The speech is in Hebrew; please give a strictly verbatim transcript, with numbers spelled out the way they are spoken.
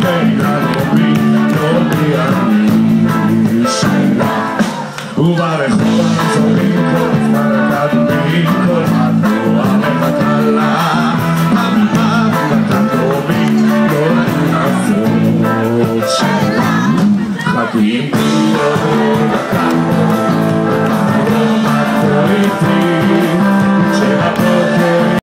וגלומי תודיע לי שלה וברחוב הזורים כל זמן הקדומים כל התנועה מחכה הממה בתקרובים לא נעשות שלה חכים